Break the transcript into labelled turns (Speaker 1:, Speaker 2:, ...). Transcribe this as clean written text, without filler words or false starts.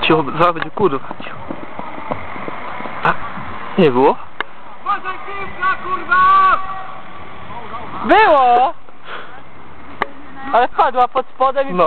Speaker 1: Cicho, zaraz będzie kurwa. A? Nie było?
Speaker 2: Było! Ale wpadła pod spodem i...
Speaker 1: No.